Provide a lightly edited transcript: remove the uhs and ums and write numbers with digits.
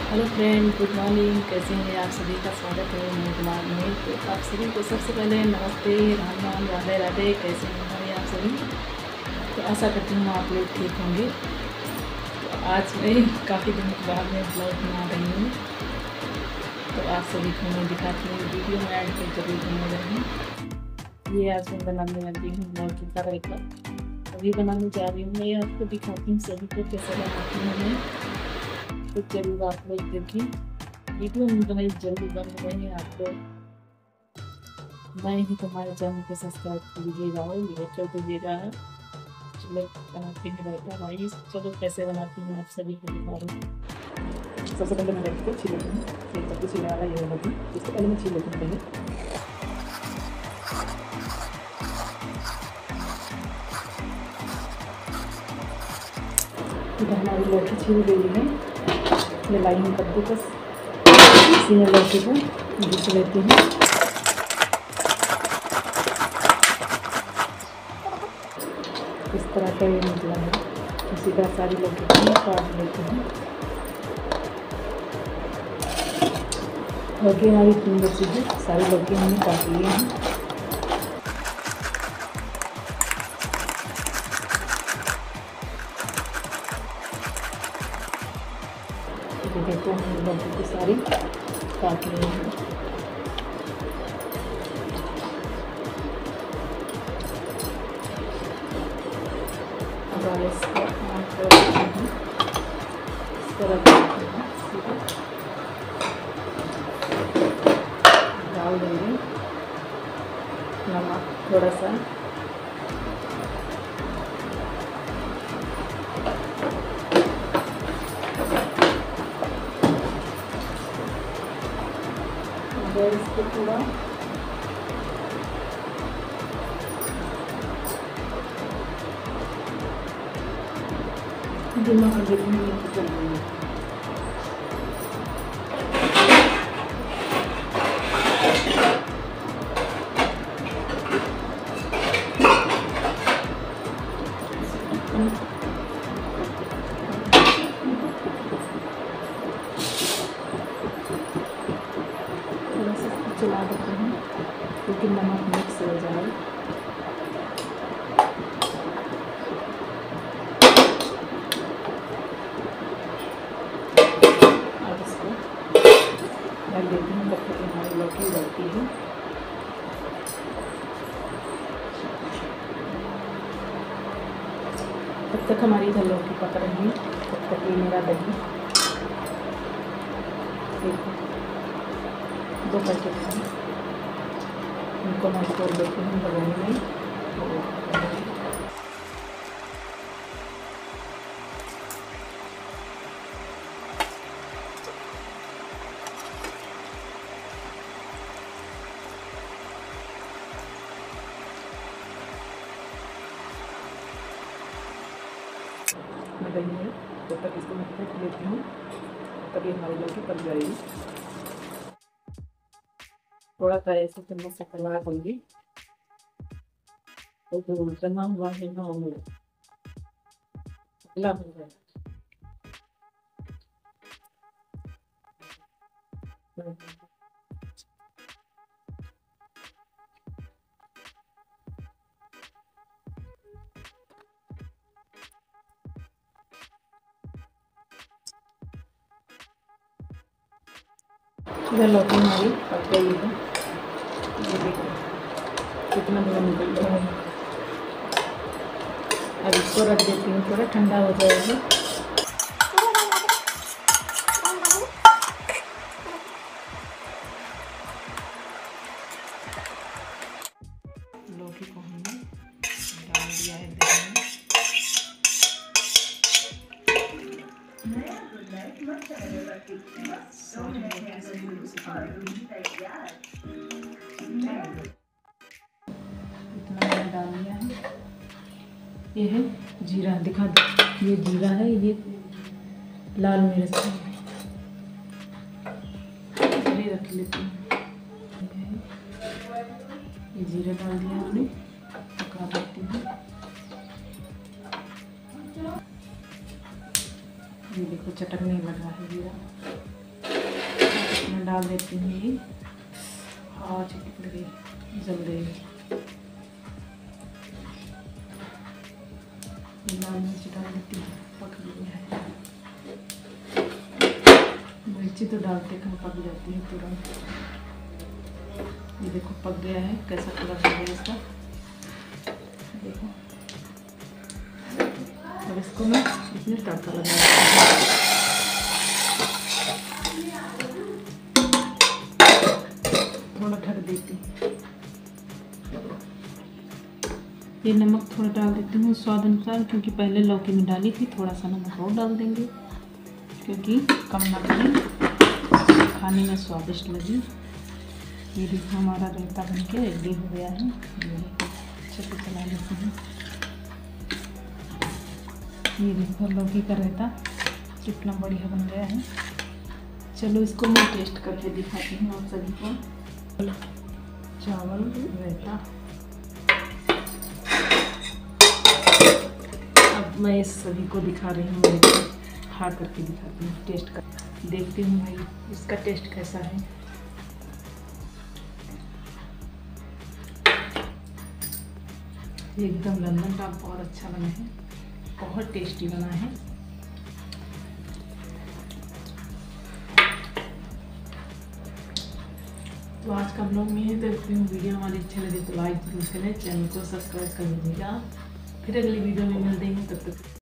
Hello friend, good morning. कैसे हैं आप सभी? का स्वागत है मेरे दिमाग में। तो आप सभी को सबसे पहले नमस्ते, राम राम, राधे राधे। कैसे हैं भाई आप सभी? तो आशा करती हूँ आप लोग ठीक होंगे। तो आज मैं काफ़ी दिनों के बाद में ब्लॉग बना रही हूँ। तो आप सभी को मैं दिखाती हूँ, वीडियो में ऐड कर जरूर बना रही हूँ। ये आज मैं बनाने वाली हूँ ब्लॉग की तरह का। अभी बनाने जा रही हूँ। मैं आपको दिखाती हूँ सभी को कैसे बनाती हूँ मैं। तो जरूर आप लोग देखिए, वीडियो में बनाई जरूर बन रहे हैं आप लोग। नए ही तो हमारे चैनल को सब्सक्राइब कीजिएगा और ये कर दीजिएगा। चलो बनाती हूँ रायता भाई। चलो कैसे बनाती हूँ आप सभी को दिखा रही हूँ। सबसे पहले मैं रायते को छील लेती हूँ। एक कद्दू छीलने वाला ये होती है, इसको पहले मैं छील लेती हूँ पहले। इधर हमारी लौकी छील गई है। मैं लाई हूँ कद्दूकस। इसी में लौकी को घिस लेती हूँ। इस तरह का ये निकला है। इसी तरह सारी लौकी को काट लेती हूँ। लौकी हमारी 3 बची है। सारी लौकी हमने काट लिए हैं। देखो हमने लौकी को सारी काट ली है। अब इसको इस तरह डाल देंगे नमक थोड़ा सा। इसको थोड़ा धीमा कर देती हूँ। थोड़ा सा चला देते हैं क्योंकि नमक मिक्स हो जाए। अब इसको रख देती हूँ तब तक हमारी लौकी उबलती है। तब तक हमारी इधर लौकी पक रही है। तब तक ये मेरा दही 2 पैकेट है, उनको मैं छोड़ देती हूँ बगोनी में। दही है जब तक इसको मैं फेंट लेती हूँ तभी हमारी लौकी पक जाएगी। थोड़ा सा ऐसे चम्मच से करवा दूँगी तो जो चना हुआ है ना वो पतला हो जाए। इधर लौकी हमारी पक गई है। ये देखो कितना धुआं निकल रहा है। अब इसको रख देती हूँ, थोड़ा ठंडा हो जाएगा। लौकी को हमने डाल दिया है दही में। इतना डाल दिया है। ये है जीरा, दिखा दो। ये जीरा है, ये लाल मिर्च है। ये रख लेती हूँ। ये जीरा डाल दिया हमने, पका देती हूँ। ये देखो चटकने लगा है जीरा। डाल देती हूँ ये। हाँ चिपक गई, जल गई। लाल मिर्च डाल देती हूँ, पक गई है। मिर्ची तो डालते कम पक जाती है तुरंत। ये देखो पक गया है, कैसा कलर हो गया इसका, देखो। अब इसको मैं इसमें तड़का लगाऊंगी। थोड़ा ढक देती हूँ। ये नमक थोड़ा डाल देती हूँ स्वाद अनुसार, क्योंकि पहले लौकी में डाली थी। थोड़ा सा नमक और डाल देंगे, क्योंकि कम नमक खाने में स्वादिष्ट लगी। ये देखो हमारा रायता बनके रेडी हो गया है। ये अच्छे से चला लेते हैं। ये देखो लौकी का रायता कितना बढ़िया बन गया है। चलो इसको मैं टेस्ट करके दिखाती हूँ आप सभी को। चावल रायता, अब मैं इस सभी को दिखा रही हूँ, खा करके दिखाती हूँ, टेस्ट कर देखती हूँ भाई इसका टेस्ट कैसा है। एकदम लंदन का बहुत अच्छा बना है, बहुत टेस्टी बना है। तो आज का ब्लॉग में यही देखती हूँ। वीडियो हमारी अच्छी लगे तो लाइक जरूर करें, चैनल को सब्सक्राइब कर लीजिएगा। फिर अगली वीडियो में मिलते हैं, तब तक